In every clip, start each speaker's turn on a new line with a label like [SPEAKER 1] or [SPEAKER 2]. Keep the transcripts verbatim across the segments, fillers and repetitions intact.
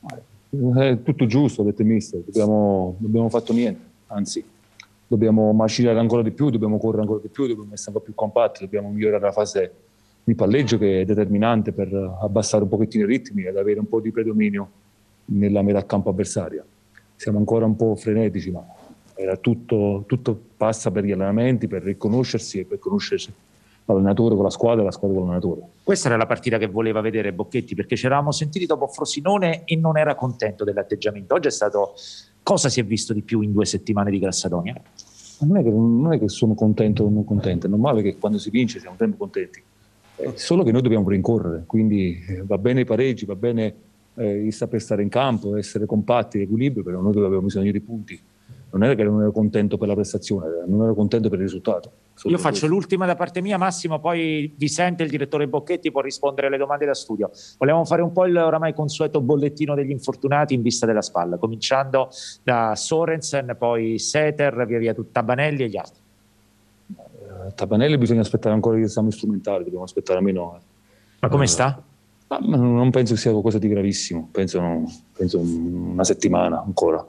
[SPEAKER 1] È tutto giusto, ha detto il mister, dobbiamo, non abbiamo fatto niente, anzi dobbiamo macinare ancora di più, dobbiamo correre ancora di più, dobbiamo essere un po' più compatti, dobbiamo migliorare la fase di palleggio che è determinante per abbassare un pochettino i ritmi ed avere un po' di predominio nella metà campo avversaria. Siamo ancora un po' frenetici, ma era tutto, tutto passa per gli allenamenti, per riconoscersi e per conoscersi l'allenatore con la squadra e la squadra con l'allenatore.
[SPEAKER 2] Questa era la partita che voleva vedere Bocchetti, perché ci eravamo sentiti dopo Frosinone e non era contento dell'atteggiamento. Oggi è stato... Cosa si è visto di più in due settimane di Grassadonia?
[SPEAKER 1] Non è che, non è che sono contento o non contento, è normale che quando si vince siamo sempre contenti, è solo che noi dobbiamo rincorrere, quindi eh, va bene i pareggi, va bene eh, il saper stare in campo, essere compatti, equilibrio, però noi abbiamo bisogno di punti. Non era che non ero contento per la prestazione, non ero contento per il risultato.
[SPEAKER 2] Io faccio l'ultima da parte mia, Massimo, poi vi sente il direttore Bocchetti, può rispondere alle domande da studio. Volevamo fare un po' il oramai consueto bollettino degli infortunati in vista della spalla, cominciando da Sorensen, poi Seter, via via tutti, Tabanelli e gli altri.
[SPEAKER 1] Eh, Tabanelli bisogna aspettare ancora gli esami strumentali, dobbiamo aspettare almeno...
[SPEAKER 2] Ma come sta?
[SPEAKER 1] Eh, ma non penso che sia qualcosa di gravissimo, penso, penso una settimana ancora.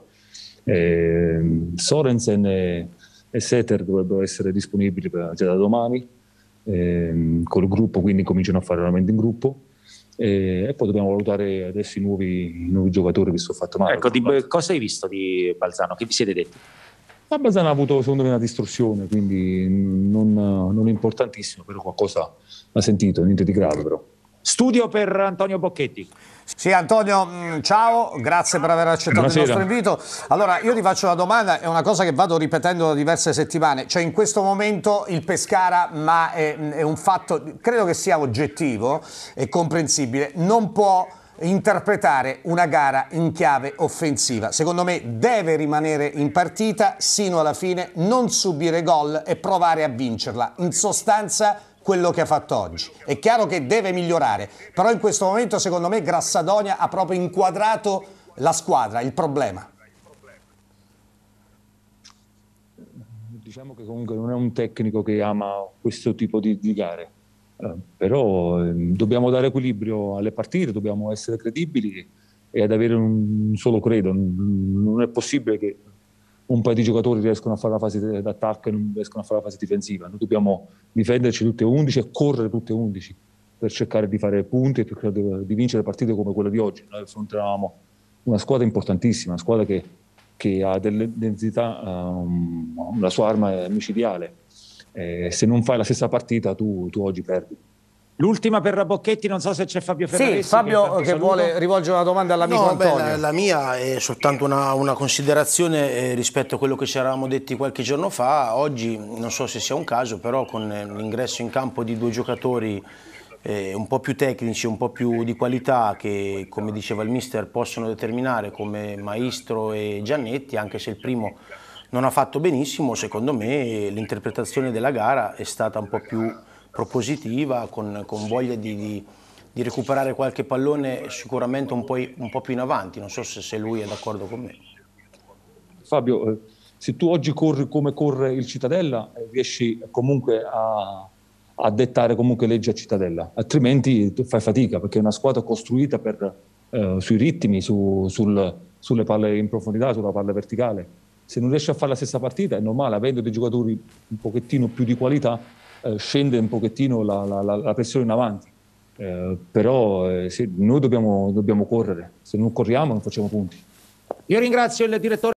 [SPEAKER 1] Eh, Sorensen e, e Seter dovrebbero essere disponibili per, già da domani eh, col gruppo, quindi cominciano a fare allenamenti in gruppo eh, e poi dobbiamo valutare adesso i nuovi, i nuovi giocatori che sono fatti male.
[SPEAKER 2] Ecco, di, cosa hai visto di Balzano? Che vi siete detti?
[SPEAKER 1] Ma Balzano ha avuto secondo me una distruzione, quindi non, non importantissimo, però qualcosa ha sentito, niente di grave però.
[SPEAKER 2] Studio per Antonio Bocchetti.
[SPEAKER 3] Sì, Antonio, ciao, grazie per aver accettato Buonasera. il nostro invito. Allora, io ti faccio una domanda, è una cosa che vado ripetendo da diverse settimane, cioè in questo momento il Pescara, ma è, è un fatto, credo che sia oggettivo e comprensibile, non può interpretare una gara in chiave offensiva. Secondo me deve rimanere in partita sino alla fine, non subire gol e provare a vincerla. In sostanza quello che ha fatto oggi. È chiaro che deve migliorare, però in questo momento secondo me Grassadonia ha proprio inquadrato la squadra, il problema.
[SPEAKER 1] Diciamo che comunque non è un tecnico che ama questo tipo di, di gare, eh, però eh, dobbiamo dare equilibrio alle partite, dobbiamo essere credibili e ad avere un solo credo. Non è possibile che un paio di giocatori riescono a fare la fase d'attacco e non riescono a fare la fase difensiva. Noi dobbiamo difenderci tutte e undici e correre tutte e undici per cercare di fare punti e per di vincere partite come quella di oggi. Noi affrontavamo una squadra importantissima, una squadra che, che ha delle densità, um, la sua arma è micidiale. Eh, se non fai la stessa partita tu, tu oggi perdi.
[SPEAKER 2] L'ultima per Bocchetti, non so se c'è Fabio Ferraresi.
[SPEAKER 3] Sì, Fabio che, che vuole rivolgere una domanda all'amico
[SPEAKER 4] no,
[SPEAKER 3] Antonio.
[SPEAKER 4] Beh, la, la mia è soltanto una, una considerazione eh, rispetto a quello che ci eravamo detti qualche giorno fa. Oggi, non so se sia un caso, però con l'ingresso in campo di due giocatori eh, un po' più tecnici, un po' più di qualità, che come diceva il mister possono determinare come Maestro e Giannetti, anche se il primo non ha fatto benissimo, secondo me l'interpretazione della gara è stata un po' più propositiva, con, con voglia di, di, di recuperare qualche pallone sicuramente un po', un po' più in avanti. Non so se, se lui è d'accordo con me.
[SPEAKER 1] Fabio, eh, se tu oggi corri come corre il Cittadella, eh, riesci comunque a, a dettare comunque leggi a Cittadella, altrimenti tu fai fatica, perché è una squadra costruita per, eh, sui ritmi, su, sul, sulle palle in profondità, sulla palla verticale. Se non riesci a fare la stessa partita è normale, avendo dei giocatori un pochettino più di qualità, Eh, scende un pochettino la, la, la pressione in avanti, eh, però eh, sì, noi dobbiamo, dobbiamo correre, se non corriamo non facciamo punti.
[SPEAKER 2] Io ringrazio il direttore